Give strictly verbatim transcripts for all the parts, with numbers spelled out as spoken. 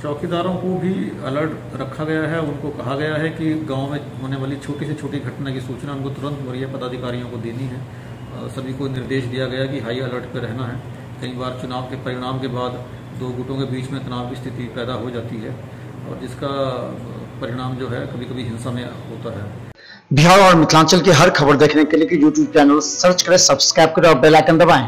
चौकीदारों को भी अलर्ट रखा गया है। उनको कहा गया है कि गांव में होने वाली छोटी से छोटी घटना की सूचना उनको तुरंत वरीय पदाधिकारियों को देनी है। सभी को निर्देश दिया गया कि हाई अलर्ट पर रहना है। कई बार चुनाव के परिणाम के बाद दो गुटों के बीच में तनाव की स्थिति पैदा हो जाती है और जिसका परिणाम जो है कभी कभी हिंसा में होता है। बिहार और मिथिलांचल की हर खबर देखने के लिए यूट्यूब चैनल सर्च करें, सब्सक्राइब करें और बेल आइकन दबाएं।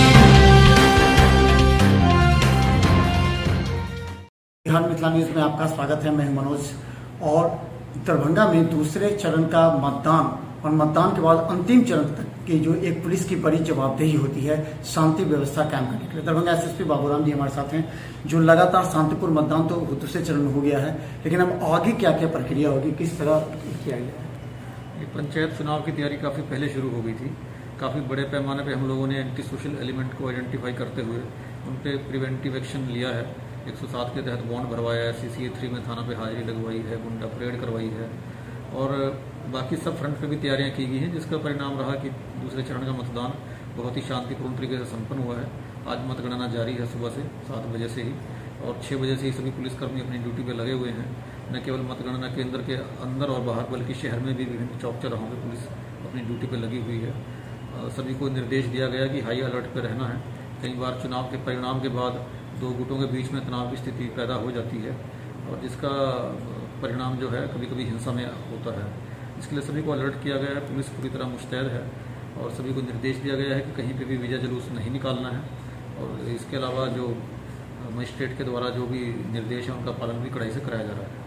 बिहार मिथिला न्यूज में आपका स्वागत है। मैं मनोज। और दरभंगा में दूसरे चरण का मतदान और मतदान के बाद अंतिम चरण तक की जो एक पुलिस की बड़ी जवाबदेही होती है शांति व्यवस्था कायम करने के लिए। दरभंगा एसएसपी बाबूराम जी हमारे साथ हैं। जो लगातार शांतिपूर्ण मतदान तो दूसरे चरण में हो गया है, लेकिन अब आगे क्या क्या प्रक्रिया होगी, किस तरह किया गया है? पंचायत चुनाव की तैयारी काफ़ी पहले शुरू हो गई थी। काफ़ी बड़े पैमाने पे हम लोगों ने एंटी सोशल एलिमेंट को आइडेंटिफाई करते हुए उन पर प्रिवेंटिव एक्शन लिया है। एक सौ सात के तहत बॉन्ड भरवाया है, सी सी ए थ्री में थाना पे हाजिरी लगवाई है, गुंडा परेड करवाई है और बाकी सब फ्रंट पे भी तैयारियां की गई हैं, जिसका परिणाम रहा कि दूसरे चरण का मतदान बहुत ही शांतिपूर्ण तरीके से संपन्न हुआ है। आज मतगणना जारी है सुबह से सात बजे से ही और छः बजे से ही सभी पुलिसकर्मी अपनी ड्यूटी पे लगे हुए हैं। न केवल मतगणना केंद्र के अंदर और बाहर बल्कि शहर में भी विभिन्न चौक चौराहों पर पुलिस अपनी ड्यूटी पे लगी हुई है। सभी को निर्देश दिया गया कि हाई अलर्ट पर रहना है। कई बार चुनाव के परिणाम के बाद दो गुटों के बीच में तनाव की स्थिति पैदा हो जाती है और जिसका परिणाम जो है कभी कभी हिंसा में होता है। इसके लिए सभी को अलर्ट किया गया है। पुलिस पूरी तरह मुस्तैद है और सभी को निर्देश दिया गया है कि कहीं पे भी विजय जुलूस नहीं निकालना है और इसके अलावा जो मजिस्ट्रेट के द्वारा जो भी निर्देश है उनका पालन भी कड़ाई से कराया जा रहा है।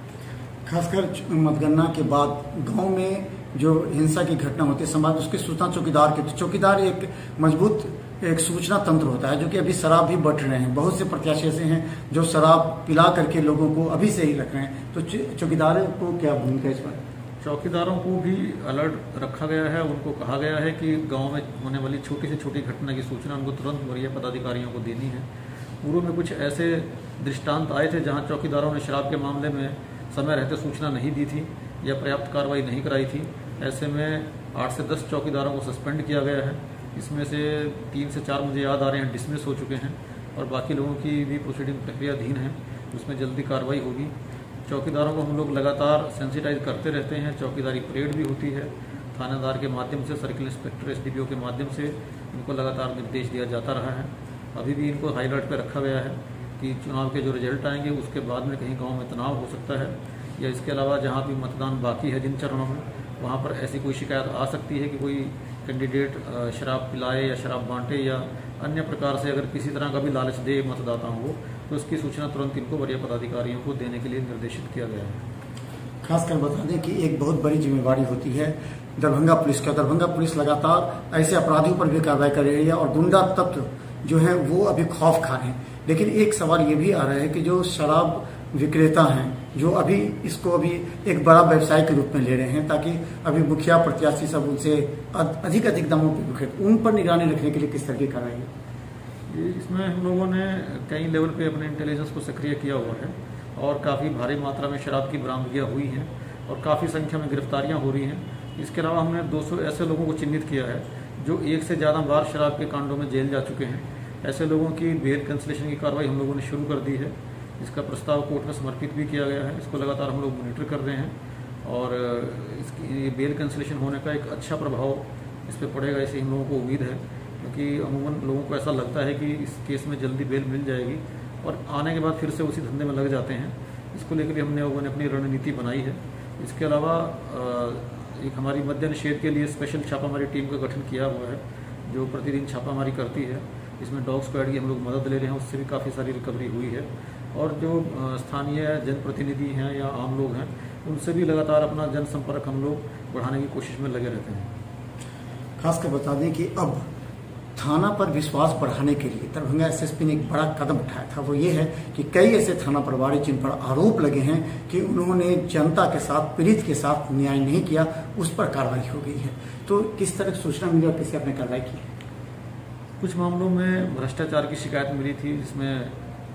खासकर मतगणना के बाद गांव में जो हिंसा की घटना होती है समाज उसकी सूचना चौकीदार के, तो चौकीदार एक मजबूत एक सूचना तंत्र होता है, जो कि अभी शराब भी बंट रहे हैं। बहुत से प्रत्याशी ऐसे हैं जो शराब पिला करके लोगों को अभी से ही रख रहे हैं, तो चौकीदारों को क्या भूमिका इस पर? चौकीदारों को भी अलर्ट रखा गया है। उनको कहा गया है कि गांव में होने वाली छोटी से छोटी घटना की सूचना उनको तुरंत वरीय पदाधिकारियों को देनी है। पूर्व में कुछ ऐसे दृष्टांत आए थे जहां चौकीदारों ने शराब के मामले में समय रहते सूचना नहीं दी थी या पर्याप्त कार्रवाई नहीं कराई थी। ऐसे में आठ से दस चौकीदारों को सस्पेंड किया गया है। इसमें से तीन से चार मुझे याद आ रहे हैं डिसमिस हो चुके हैं और बाकी लोगों की भी प्रोसीडिंग प्रक्रियाधीन है, उसमें जल्दी कार्रवाई होगी। चौकीदारों को हम लोग लगातार सेंसिटाइज करते रहते हैं। चौकीदारी परेड भी होती है थानेदार के माध्यम से, circle inspector S D P O के माध्यम से इनको लगातार निर्देश दिया जाता रहा है। अभी भी इनको हाई अलर्ट पर रखा गया है कि चुनाव के जो रिजल्ट आएंगे उसके बाद में कहीं गाँव में तनाव हो सकता है या इसके अलावा जहाँ भी मतदान बाकी है जिन चरणों में वहाँ पर ऐसी कोई शिकायत आ सकती है कि कोई कैंडिडेट शराब पिलाए या शराब बांटे या अन्य प्रकार से अगर किसी तरह का भी लालच दे मतदाताओं को, तो उसकी सूचना तुरंत इनको वरीय पदाधिकारियों को देने के लिए निर्देशित किया गया है। खासकर बता दें कि एक बहुत बड़ी जिम्मेवारी होती है दरभंगा पुलिस का। दरभंगा पुलिस लगातार ऐसे अपराधियों पर भी कार्रवाई कर रही है और गुंडा तत्व जो है वो अभी खौफ खा रहे हैं। लेकिन एक सवाल ये भी आ रहा है कि जो शराब विक्रेता हैं जो अभी इसको अभी एक बड़ा व्यवसाय के रूप में ले रहे हैं, ताकि अभी मुखिया प्रत्याशी सब उनसे अधिक अधिक दामों पर विक्रेत, उन पर निगरानी रखने के लिए किस तरह की कार्रवाई? इसमें हम लोगों ने कई लेवल पे अपने इंटेलिजेंस को सक्रिय किया हुआ है और काफ़ी भारी मात्रा में शराब की बरामदगियाँ हुई हैं और काफ़ी संख्या में गिरफ्तारियाँ हो रही हैं। इसके अलावा हमने दो सौ ऐसे लोगों को चिन्हित किया है जो एक से ज़्यादा बार शराब के कांडों में जेल जा चुके हैं। ऐसे लोगों की बेल कैंसिलेशन की कार्रवाई हम लोगों ने शुरू कर दी है। इसका प्रस्ताव कोर्ट में समर्पित भी किया गया है। इसको लगातार हम लोग मॉनिटर कर रहे हैं और इसकी ये बेल कैंसिलेशन होने का एक अच्छा प्रभाव इस पर पड़ेगा, ऐसी हम लोगों को उम्मीद है, क्योंकि अमूमन लोगों को ऐसा लगता है कि इस केस में जल्दी बेल मिल जाएगी और आने के बाद फिर से उसी धंधे में लग जाते हैं। इसको लेकर भी हमने लोगों ने अपनी रणनीति बनाई है। इसके अलावा एक हमारी मद्य निषेध के लिए स्पेशल छापामारी टीम का गठन किया हुआ है जो प्रतिदिन छापामारी करती है। इसमें डॉग स्क्वाड की हम लोग मदद ले रहे हैं, उससे भी काफ़ी सारी रिकवरी हुई है और जो स्थानीय जनप्रतिनिधि हैं या आम लोग हैं उनसे भी लगातार अपना जनसंपर्क हम लोग बढ़ाने की कोशिश में लगे रहते हैं। खासकर बता दें कि अब थाना पर विश्वास बढ़ाने के लिए दरभंगा एस एस पी ने एक बड़ा कदम उठाया था। वो ये है कि कई ऐसे थाना प्रभारी जिन पर आरोप लगे हैं कि उन्होंने जनता के साथ, पीड़ित के साथ न्याय नहीं किया, उस पर कार्रवाई हो गई है। तो किस तरह की सूचना मिली और किससे आपने कार्रवाई की? कुछ मामलों में भ्रष्टाचार की शिकायत मिली थी, जिसमें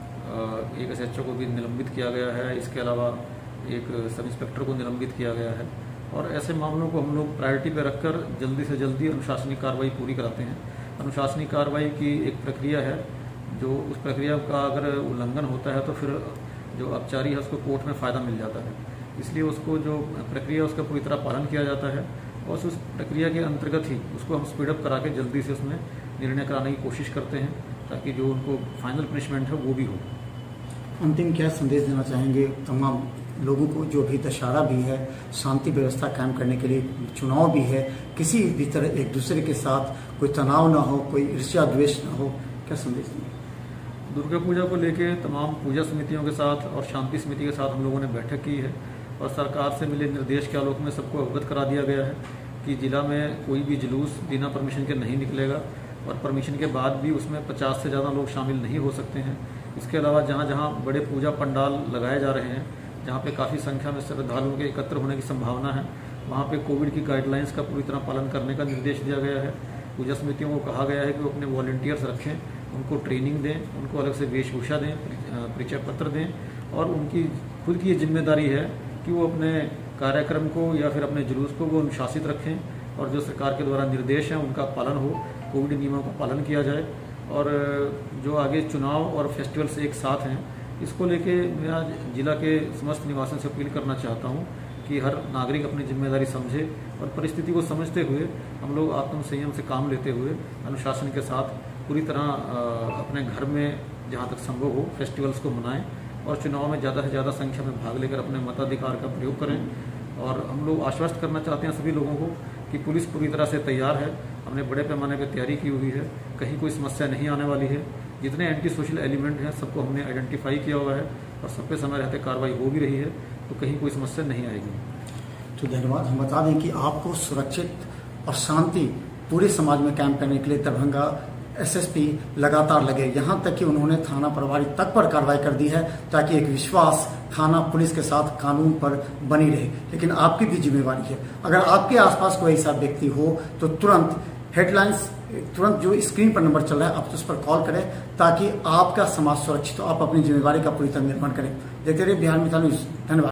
एक एस एच ओ को भी निलंबित किया गया है। इसके अलावा एक सब इंस्पेक्टर को निलंबित किया गया है और ऐसे मामलों को हम लोग प्रायोरिटी पर रखकर जल्दी से जल्दी अनुशासनिक कार्रवाई पूरी कराते हैं। अनुशासनिक कार्रवाई की एक प्रक्रिया है, जो उस प्रक्रिया का अगर उल्लंघन होता है तो फिर जो अपचारी है उसको कोर्ट में फ़ायदा मिल जाता है। इसलिए उसको जो प्रक्रिया है उसका पूरी तरह पालन किया जाता है और उस प्रक्रिया के अंतर्गत ही उसको हम स्पीडअप करा के जल्दी से उसमें निर्णय कराने की कोशिश करते हैं ताकि जो उनको फाइनल पनिशमेंट है वो भी हो। अंतिम क्या संदेश देना चाहेंगे तमाम लोगों को जो भी दशहरा भी है, शांति व्यवस्था कायम करने के लिए चुनाव भी है, किसी भी तरह एक दूसरे के साथ कोई तनाव ना हो, कोई ईर्ष्या द्वेष ना हो, क्या संदेश देंगे? दुर्गा पूजा को लेकर तमाम पूजा समितियों के साथ और शांति समिति के साथ हम लोगों ने बैठक की है और सरकार से मिले निर्देश के आलोक में सबको अवगत करा दिया गया है कि जिला में कोई भी जुलूस बिना परमिशन के नहीं निकलेगा और परमिशन के बाद भी उसमें पचास से ज़्यादा लोग शामिल नहीं हो सकते हैं। इसके अलावा जहाँ जहाँ बड़े पूजा पंडाल लगाए जा रहे हैं, जहाँ पे काफ़ी संख्या में श्रद्धालुओं के एकत्र होने की संभावना है, वहाँ पे कोविड की गाइडलाइंस का पूरी तरह पालन करने का निर्देश दिया गया है। पूजा समितियों को कहा गया है कि वो अपने वॉलंटियर्स रखें, उनको ट्रेनिंग दें, उनको अलग से वेशभूषा दें, परिचय पत्र दें और उनकी खुद की ये जिम्मेदारी है कि वो अपने कार्यक्रम को या फिर अपने जुलूस को वो अनुशासित रखें और जो सरकार के द्वारा निर्देश हैं उनका पालन हो, कोविड नियमों का पालन किया जाए। और जो आगे चुनाव और फेस्टिवल्स एक साथ हैं, इसको लेके मैं आज जिला के समस्त निवासियों से अपील करना चाहता हूँ कि हर नागरिक अपनी जिम्मेदारी समझे और परिस्थिति को समझते हुए हम लोग आत्म संयम से काम लेते हुए अनुशासन के साथ पूरी तरह अपने घर में जहाँ तक संभव हो फेस्टिवल्स को मनाएं और चुनाव में ज़्यादा से ज़्यादा संख्या में भाग लेकर अपने मताधिकार का प्रयोग करें। और हम लोग आश्वस्त करना चाहते हैं सभी लोगों को कि पुलिस पूरी तरह से तैयार है, हमने बड़े पैमाने पर तैयारी की हुई है, कहीं कोई समस्या नहीं आने वाली है। जितने एंटी सोशल एलिमेंट हैं सबको हमने आइडेंटिफाई किया हुआ है और सब पे समय रहते कार्रवाई हो भी रही है, तो कहीं कोई समस्या नहीं आएगी। तो धन्यवाद। हम बता दें कि आपको सुरक्षित और शांति पूरे समाज में कायम करने के लिए दरभंगा एसएसपी लगातार लगे, यहाँ तक कि उन्होंने थाना प्रभारी तक पर कार्रवाई कर दी है ताकि एक विश्वास थाना पुलिस के साथ कानून पर बनी रहे। लेकिन आपकी भी जिम्मेवारी है, अगर आपके आसपास कोई ऐसा व्यक्ति हो तो तुरंत हेडलाइंस तुरंत जो स्क्रीन पर नंबर चल रहा है आप उस पर कॉल करें ताकि आपका समाज सुरक्षित हो, आप अपनी जिम्मेवारी का पूरी तरह निर्वहन करें। देखते रहिए बिहार मिसाल न्यूज। धन्यवाद।